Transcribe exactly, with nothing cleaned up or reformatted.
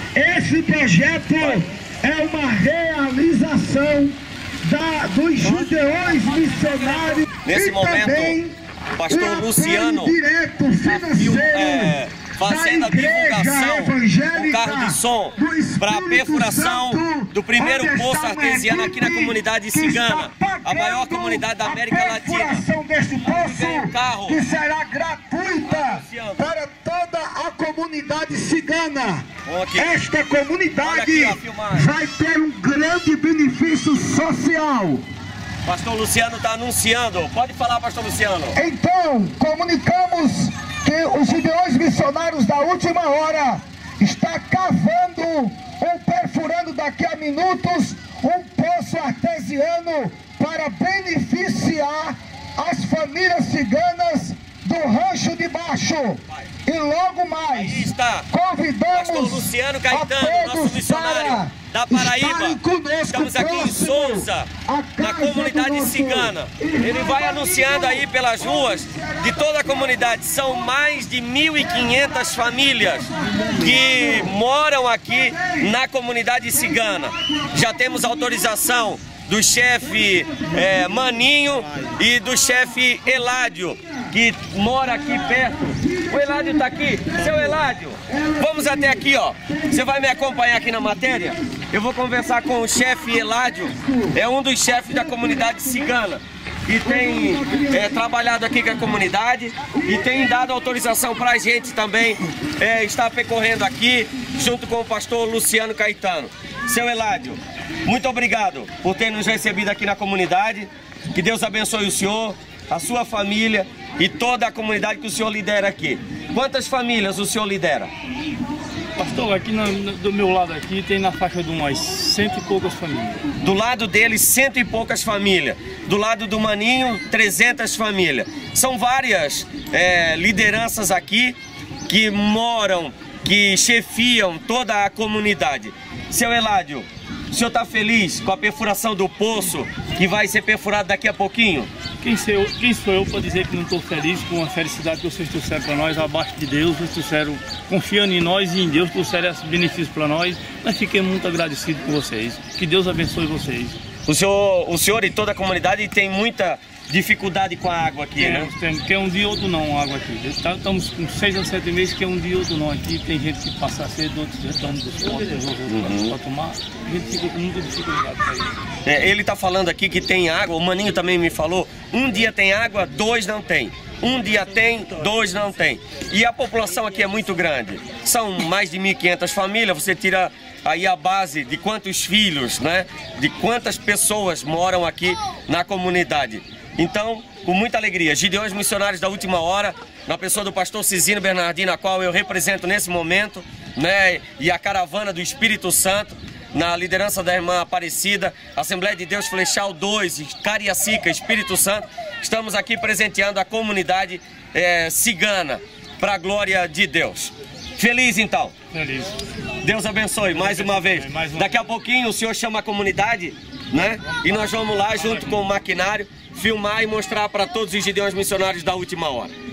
Esse projeto é uma realização da, dos Gideões Missionários. Nesse e momento, também o pastor o Luciano direto financeiro é, fazendo a divulgação com carro de som para a perfuração do primeiro poço artesiano aqui na comunidade cigana, a maior comunidade da América Latina. A perfuração deste poço, um carro que será gratuita para toda a comunidade cigana. Esta comunidade aqui, vai ter um grande benefício social. Pastor Luciano está anunciando. Pode falar, pastor Luciano. Então, comunicamos que os Gideões Missionários da Última Hora está cavando ou perfurando daqui a minutos um poço artesiano para beneficiar as famílias ciganas do Rancho de Baixo. E logo mais, aí está convidamos pastor Luciano Caetano, nosso missionário da Paraíba. Estamos aqui em Souza, na comunidade cigana. Ele vai anunciando aí pelas ruas de toda a comunidade. São mais de mil e quinhentas famílias que moram aqui na comunidade cigana. Já temos autorização do chefe é, Maninho e do chefe Eládio, que mora aqui perto. O Eládio está aqui. Seu Eládio, vamos até aqui, ó. Você vai me acompanhar aqui na matéria? Eu vou conversar com o chefe Eládio, é um dos chefes da comunidade cigana, e tem é, trabalhado aqui com a comunidade e tem dado autorização para a gente também é, estar percorrendo aqui junto com o pastor Luciano Caetano. Seu Eládio, muito obrigado por ter nos recebido aqui na comunidade. Que Deus abençoe o senhor, a sua família e toda a comunidade que o senhor lidera aqui. Quantas famílias o senhor lidera? Pastor, aqui no, do meu lado aqui tem na faixa de umas cento e poucas famílias. Do lado dele, cento e poucas famílias. Do lado do Maninho, trezentas famílias. São várias é, lideranças aqui que moram, que chefiam toda a comunidade. Seu Eládio, o senhor está feliz com a perfuração do poço que vai ser perfurado daqui a pouquinho? Quem sou eu, quem sou eu para dizer que não estou feliz com a felicidade que vocês trouxeram para nós, abaixo de Deus, vocês trouxeram, confiando em nós e em Deus, trouxeram esse benefício para nós. Nós fiquemos muito agradecidos com vocês. Que Deus abençoe vocês. O senhor, o senhor e toda a comunidade tem muita dificuldade com a água aqui, tem, né? Tem, tem um dia e outro não a água aqui. Estamos com seis a sete meses que é um dia e outro não aqui. Tem gente que passa cedo, outros retornam dos postos, uhum. para tomar. A gente fica com muita dificuldade para isso. É, ele está falando aqui que tem água, o Maninho também me falou, um dia tem água, dois não tem. Um dia tem, dois não tem. E a população aqui é muito grande. São mais de mil e quinhentas famílias, você tira aí a base de quantos filhos, né? De quantas pessoas moram aqui na comunidade. Então, com muita alegria, Gideões Missionários da Última Hora, na pessoa do pastor Cizino Bernardino, a qual eu represento nesse momento, né? E a caravana do Espírito Santo, na liderança da irmã Aparecida, Assembleia de Deus Flechal dois, Cariacica, Espírito Santo, estamos aqui presenteando a comunidade é, cigana, para a glória de Deus. Feliz então? Feliz. Deus abençoe mais uma vez. Mais uma Daqui a pouquinho o senhor chama a comunidade, né? E nós vamos lá junto com o maquinário filmar e mostrar para todos os Gideões Missionários da Última Hora.